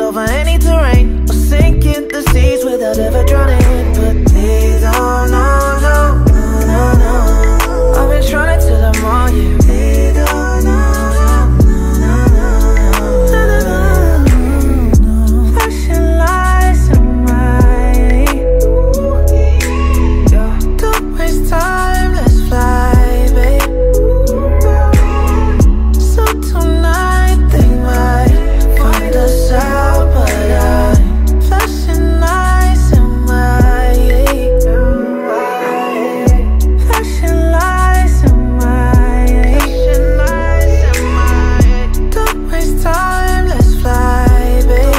over any terrain, or sink in the seas without ever drowning. But they don't know, no, no, no, no. I've been trying to tell them all, yeah. They don't know, no, no, no, no, no, no. Flashing lights in my, yeah. Don't waste time, let's fly, babe. So tonight they might find us out, but I'm flashing lights in my, flashing lights in my, don't waste time, let's fly,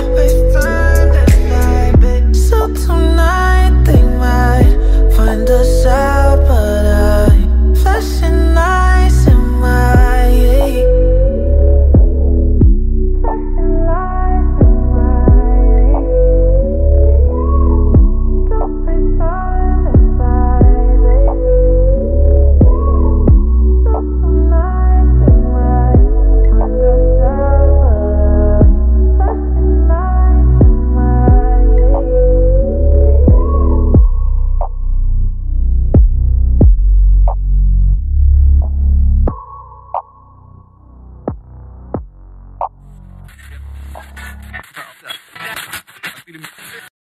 babe. So tonight they might find us out, but I'm flashing lights in my, Feeling